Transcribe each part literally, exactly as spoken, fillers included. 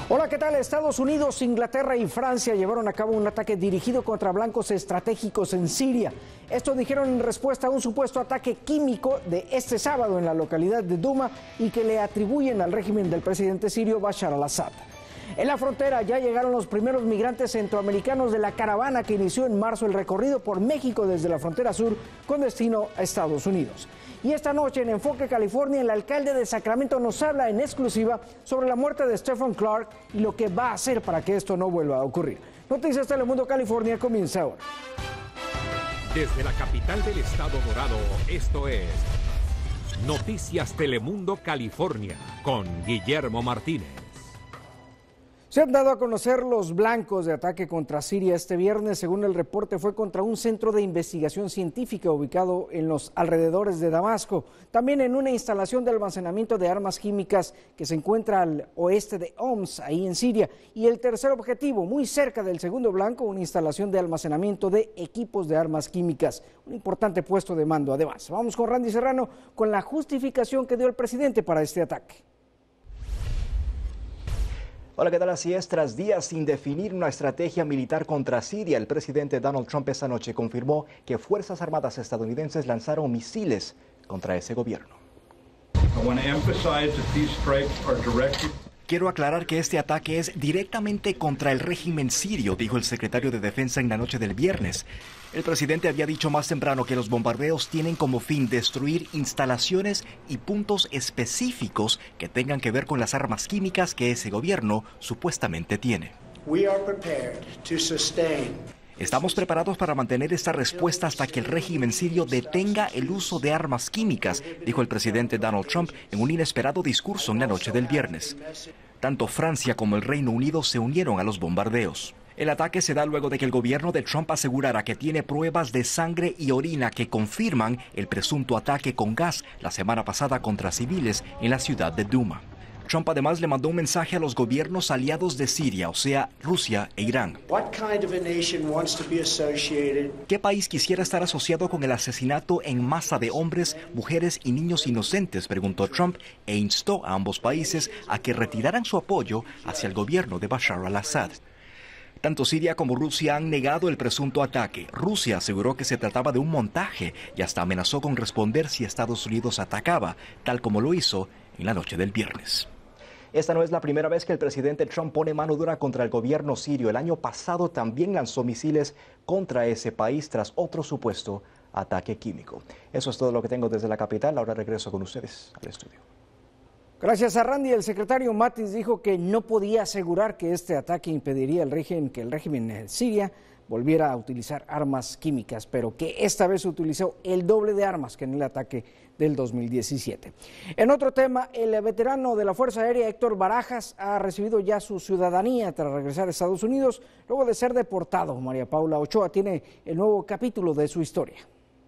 Hola, ¿qué tal? Estados Unidos, Inglaterra y Francia llevaron a cabo un ataque dirigido contra blancos estratégicos en Siria. Esto dijeron en respuesta a un supuesto ataque químico de este sábado en la localidad de Douma y que le atribuyen al régimen del presidente sirio Bashar al-Assad. En la frontera ya llegaron los primeros migrantes centroamericanos de la caravana que inició en marzo el recorrido por México desde la frontera sur con destino a Estados Unidos. Y esta noche en Enfoque California, el alcalde de Sacramento nos habla en exclusiva sobre la muerte de Stephen Clark y lo que va a hacer para que esto no vuelva a ocurrir. Noticias Telemundo California comienza ahora. Desde la capital del estado dorado, esto es Noticias Telemundo California con Guillermo Martínez. Se han dado a conocer los blancos de ataque contra Siria este viernes. Según el reporte, fue contra un centro de investigación científica ubicado en los alrededores de Damasco. También en una instalación de almacenamiento de armas químicas que se encuentra al oeste de Homs, ahí en Siria. Y el tercer objetivo, muy cerca del segundo blanco, una instalación de almacenamiento de equipos de armas químicas. Un importante puesto de mando, además. Vamos con Randy Serrano con la justificación que dio el presidente para este ataque. Hola, ¿qué tal? Así es, tras días sin definir una estrategia militar contra Siria, el presidente Donald Trump esta noche confirmó que Fuerzas Armadas estadounidenses lanzaron misiles contra ese gobierno. Quiero aclarar que este ataque es directamente contra el régimen sirio, dijo el secretario de Defensa en la noche del viernes. El presidente había dicho más temprano que los bombardeos tienen como fin destruir instalaciones y puntos específicos que tengan que ver con las armas químicas que ese gobierno supuestamente tiene. Estamos preparados para mantener esta respuesta hasta que el régimen sirio detenga el uso de armas químicas, dijo el presidente Donald Trump en un inesperado discurso en la noche del viernes. Tanto Francia como el Reino Unido se unieron a los bombardeos. El ataque se da luego de que el gobierno de Trump asegurara que tiene pruebas de sangre y orina que confirman el presunto ataque con gas la semana pasada contra civiles en la ciudad de Douma. Trump además le mandó un mensaje a los gobiernos aliados de Siria, o sea, Rusia e Irán. ¿Qué país quisiera estar asociado con el asesinato en masa de hombres, mujeres y niños inocentes?, preguntó Trump e instó a ambos países a que retiraran su apoyo hacia el gobierno de Bashar al-Assad. Tanto Siria como Rusia han negado el presunto ataque. Rusia aseguró que se trataba de un montaje y hasta amenazó con responder si Estados Unidos atacaba, tal como lo hizo en la noche del viernes. Esta no es la primera vez que el presidente Trump pone mano dura contra el gobierno sirio. El año pasado también lanzó misiles contra ese país tras otro supuesto ataque químico. Eso es todo lo que tengo desde la capital. Ahora regreso con ustedes al estudio. Gracias a Randy. El secretario Mattis dijo que no podía asegurar que este ataque impediría el régimen, que el régimen en Siria volviera a utilizar armas químicas, pero que esta vez utilizó el doble de armas que en el ataque del dos mil diecisiete. En otro tema, el veterano de la Fuerza Aérea Héctor Barajas ha recibido ya su ciudadanía tras regresar a Estados Unidos luego de ser deportado. María Paula Ochoa tiene el nuevo capítulo de su historia.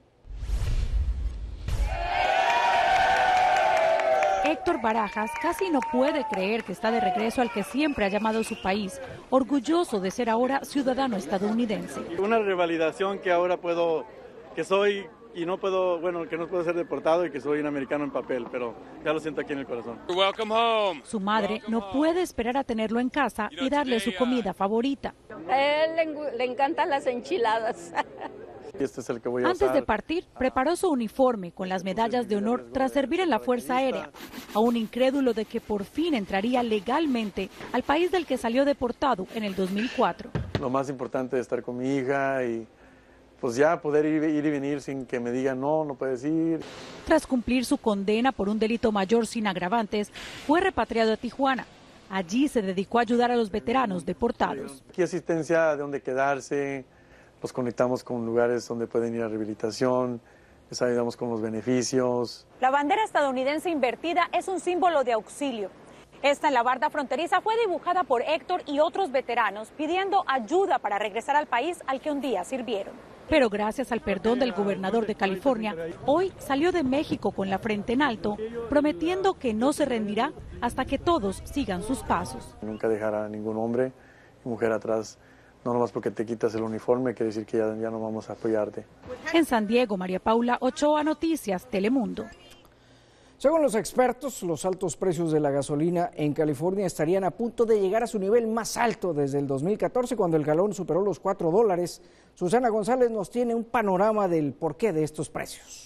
Héctor Barajas casi no puede creer que está de regreso al que siempre ha llamado su país, orgulloso de ser ahora ciudadano estadounidense. Una revalidación que ahora puedo, que soy y no puedo, bueno, que no puedo ser deportado y que soy un americano en papel, pero ya lo siento aquí en el corazón. Welcome home. Su madre no puede esperar a tenerlo en casa y darle su comida favorita. A él le, le encantan las enchiladas. Este es el que voy a Antes usar. de partir, preparó su uniforme con las medallas de honor tras servir en la Fuerza Aérea, aún incrédulo de que por fin entraría legalmente al país del que salió deportado en el dos mil cuatro. Lo más importante es estar con mi hija y pues ya poder ir, ir y venir sin que me digan no, no puedes ir. Tras cumplir su condena por un delito mayor sin agravantes, fue repatriado a Tijuana. Allí se dedicó a ayudar a los veteranos deportados. Aquí asistencia de dónde quedarse. Los conectamos con lugares donde pueden ir a rehabilitación, les ayudamos con los beneficios. La bandera estadounidense invertida es un símbolo de auxilio. Esta en la barda fronteriza fue dibujada por Héctor y otros veteranos pidiendo ayuda para regresar al país al que un día sirvieron. Pero gracias al perdón del gobernador de California, hoy salió de México con la frente en alto, prometiendo que no se rendirá hasta que todos sigan sus pasos. Nunca dejará a ningún hombre y mujer atrás. No nomás porque te quitas el uniforme, quiere decir que ya, ya no vamos a apoyarte. En San Diego, María Paula Ochoa, Noticias Telemundo. Según los expertos, los altos precios de la gasolina en California estarían a punto de llegar a su nivel más alto desde el dos mil catorce, cuando el galón superó los cuatro dólares. Susana González nos tiene un panorama del porqué de estos precios.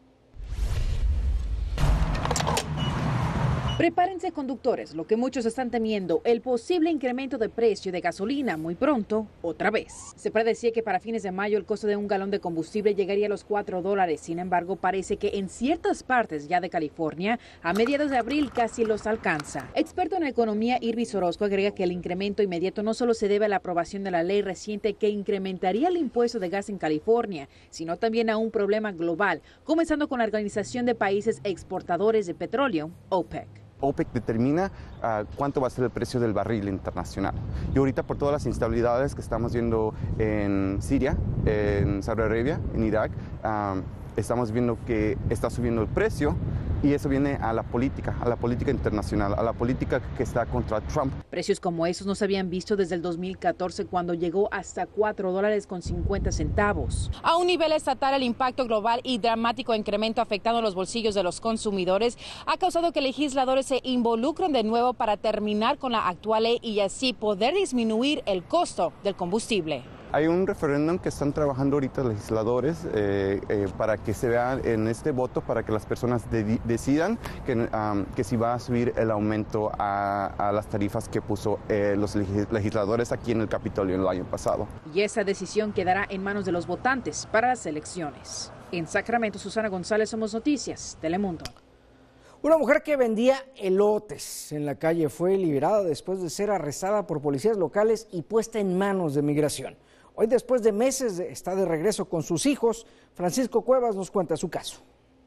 Prepárense, conductores, lo que muchos están temiendo, el posible incremento de precio de gasolina muy pronto, otra vez. Se predecía que para fines de mayo el costo de un galón de combustible llegaría a los cuatro dólares. Sin embargo, parece que en ciertas partes ya de California, a mediados de abril casi los alcanza. Experto en economía, Irvi Sorosco, agrega que el incremento inmediato no solo se debe a la aprobación de la ley reciente que incrementaría el impuesto de gas en California, sino también a un problema global, comenzando con la Organización de Países Exportadores de Petróleo, OPEC. OPEC determina uh, cuánto va a ser el precio del barril internacional. Y ahorita, por todas las instabilidades que estamos viendo en Siria, en Saudi Arabia, en Irak, um, estamos viendo que está subiendo el precio, y eso viene a la política, a la política internacional, a la política que está contra Trump. Precios como esos no se habían visto desde el dos mil catorce, cuando llegó hasta cuatro dólares con cincuenta centavos. A un nivel estatal, el impacto global y dramático incremento afectando los bolsillos de los consumidores ha causado que legisladores se involucren de nuevo para terminar con la actual ley y así poder disminuir el costo del combustible. Hay un referéndum que están trabajando ahorita legisladores eh, eh, para que se vea en este voto, para que las personas de, decidan que, um, que si va a subir el aumento a, a las tarifas que puso eh, los legisladores aquí en el Capitolio el año pasado. Y esa decisión quedará en manos de los votantes para las elecciones. En Sacramento, Susana González, Somos Noticias, Telemundo. Una mujer que vendía elotes en la calle fue liberada después de ser arrestada por policías locales y puesta en manos de migración. Hoy, después de meses, está de regreso con sus hijos. Francisco Cuevas nos cuenta su caso.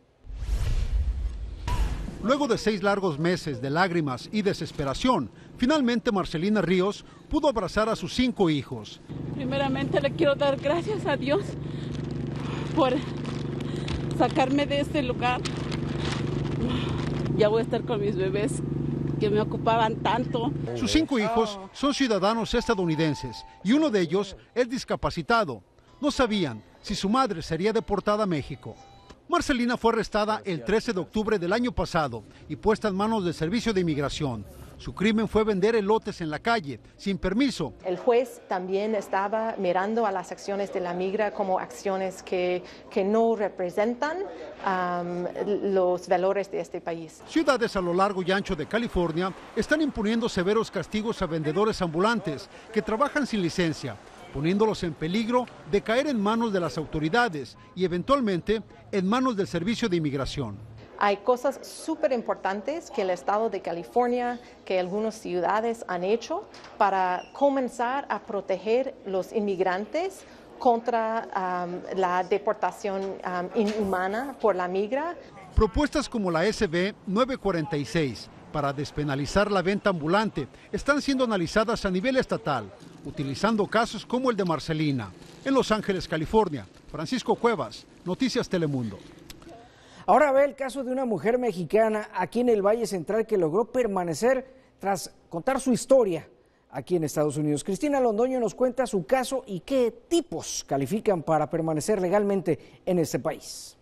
Luego de seis largos meses de lágrimas y desesperación, finalmente Marcelina Ríos pudo abrazar a sus cinco hijos. Primeramente le quiero dar gracias a Dios por sacarme de este lugar. Ya voy a estar con mis bebés que me ocupaban tanto. Sus cinco hijos son ciudadanos estadounidenses y uno de ellos es discapacitado. No sabían si su madre sería deportada a México. Marcelina fue arrestada el trece de octubre del año pasado y puesta en manos del Servicio de Inmigración. Su crimen fue vender elotes en la calle, sin permiso. El juez también estaba mirando a las acciones de la migra como acciones que, que no representan um, los valores de este país. Ciudades a lo largo y ancho de California están imponiendo severos castigos a vendedores ambulantes que trabajan sin licencia, poniéndolos en peligro de caer en manos de las autoridades y eventualmente en manos del Servicio de Inmigración. Hay cosas súper importantes que el estado de California, que algunas ciudades han hecho para comenzar a proteger los inmigrantes contra um, la deportación um, inhumana por la migra. Propuestas como la S B nueve cuarenta y seis para despenalizar la venta ambulante están siendo analizadas a nivel estatal, utilizando casos como el de Marcelina. En Los Ángeles, California, Francisco Cuevas, Noticias Telemundo. Ahora ve el caso de una mujer mexicana aquí en el Valle Central que logró permanecer tras contar su historia aquí en Estados Unidos. Cristina Londoño nos cuenta su caso y qué tipos califican para permanecer legalmente en este país.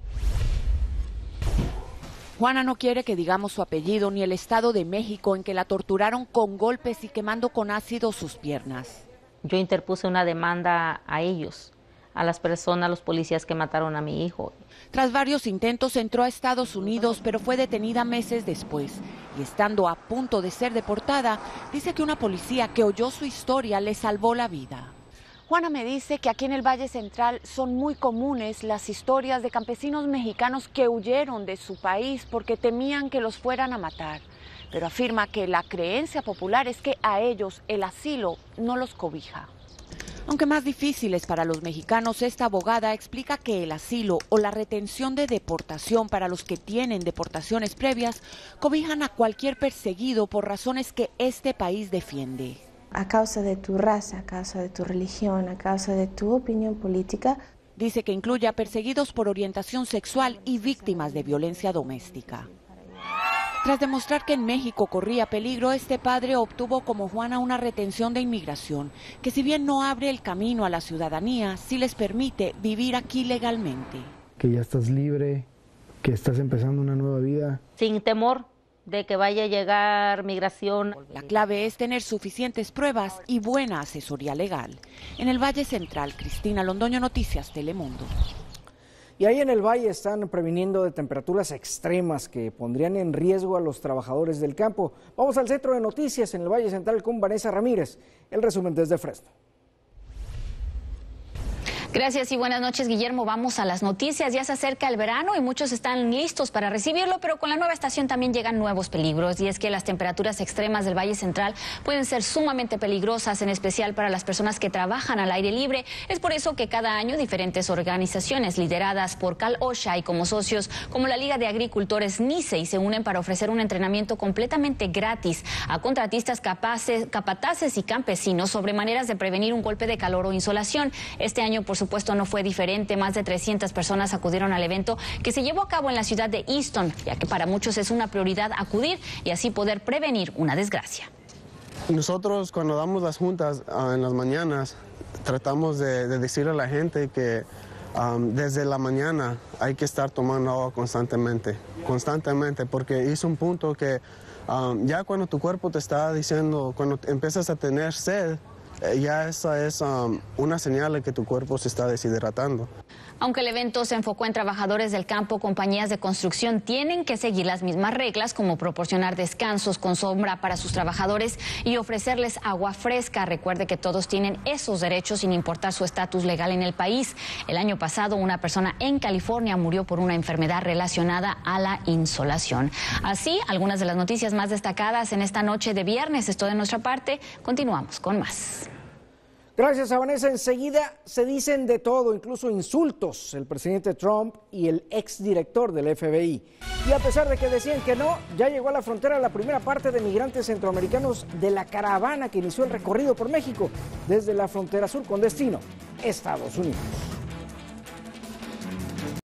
Juana no quiere que digamos su apellido ni el estado de México en que la torturaron con golpes y quemando con ácido sus piernas. Yo interpuse una demanda a ellos, a las personas, a los policías que mataron a mi hijo. Tras varios intentos entró a Estados Unidos, pero fue detenida meses después. Y estando a punto de ser deportada, dice que una policía que oyó su historia le salvó la vida. Juana me dice que aquí en el Valle Central son muy comunes las historias de campesinos mexicanos que huyeron de su país porque temían que los fueran a matar. Pero afirma que la creencia popular es que a ellos el asilo no los cobija. Aunque más difíciles para los mexicanos, esta abogada explica que el asilo o la retención de deportación para los que tienen deportaciones previas cobijan a cualquier perseguido por razones que este país defiende. A causa de tu raza, a causa de tu religión, a causa de tu opinión política. Dice que incluye a perseguidos por orientación sexual y víctimas de violencia doméstica. Tras demostrar que en México corría peligro, este padre obtuvo como Juana una retención de inmigración, que si bien no abre el camino a la ciudadanía, sí les permite vivir aquí legalmente. Que ya estás libre, que estás empezando una nueva vida. Sin temor de que vaya a llegar migración. La clave es tener suficientes pruebas y buena asesoría legal. En el Valle Central, Cristina Londoño, Noticias Telemundo. Y ahí en el Valle están previniendo de temperaturas extremas que pondrían en riesgo a los trabajadores del campo. Vamos al centro de noticias en el Valle Central con Vanessa Ramírez. El resumen desde Fresno. Gracias y buenas noches, Guillermo. Vamos a las noticias. Ya se acerca el verano y muchos están listos para recibirlo, pero con la nueva estación también llegan nuevos peligros. Y es que las temperaturas extremas del Valle Central pueden ser sumamente peligrosas, en especial para las personas que trabajan al aire libre. Es por eso que cada año diferentes organizaciones lideradas por Cal OSHA y como socios como la Liga de Agricultores NICEI se unen para ofrecer un entrenamiento completamente gratis a contratistas capaces, capataces y campesinos sobre maneras de prevenir un golpe de calor o insolación. Este año, por supuesto, no fue diferente. Más de trescientas personas acudieron al evento que se llevó a cabo en la ciudad de Easton, ya que para muchos es una prioridad acudir y así poder prevenir una desgracia. Nosotros cuando damos las juntas uh, en las mañanas tratamos de, de decirle a la gente que um, desde la mañana hay que estar tomando agua constantemente, constantemente, porque es un punto que um, ya cuando tu cuerpo te está diciendo, cuando empiezas a tener sed, ya esa es um, una señal de que tu cuerpo se está deshidratando. Aunque el evento se enfocó en trabajadores del campo, compañías de construcción tienen que seguir las mismas reglas, como proporcionar descansos con sombra para sus trabajadores y ofrecerles agua fresca. Recuerde que todos tienen esos derechos sin importar su estatus legal en el país. El año pasado, una persona en California murió por una enfermedad relacionada a la insolación. Así, algunas de las noticias más destacadas en esta noche de viernes. Esto de nuestra parte. Continuamos con más. Gracias a Vanessa. Enseguida se dicen de todo, incluso insultos, el presidente Trump y el exdirector del F B I. Y a pesar de que decían que no, ya llegó a la frontera la primera parte de migrantes centroamericanos de la caravana que inició el recorrido por México desde la frontera sur con destino Estados Unidos.